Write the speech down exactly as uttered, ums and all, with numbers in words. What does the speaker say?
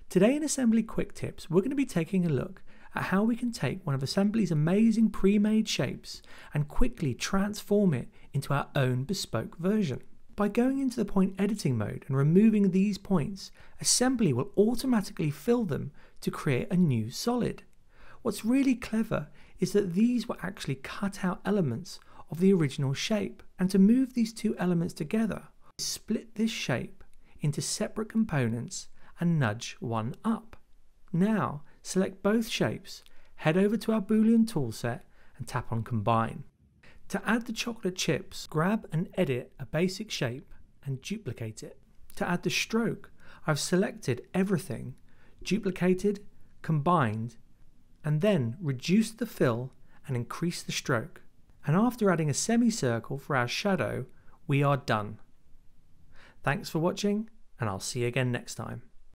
Today in Assembly Quick Tips, we're going to be taking a look at how we can take one of Assembly's amazing pre-made shapes and quickly transform it into our own bespoke version. By going into the point editing mode and removing these points, Assembly will automatically fill them to create a new solid. What's really clever is that these were actually cut out elements of the original shape, and to move these two elements together, split this shape into separate components and nudge one up. Now select both shapes, head over to our Boolean toolset and tap on Combine. To add the chocolate chips, grab and edit a basic shape and duplicate it. To add the stroke, I've selected everything, duplicated, combined, and then reduced the fill and increased the stroke. And after adding a semicircle for our shadow, we are done. Thanks for watching, and I'll see you again next time.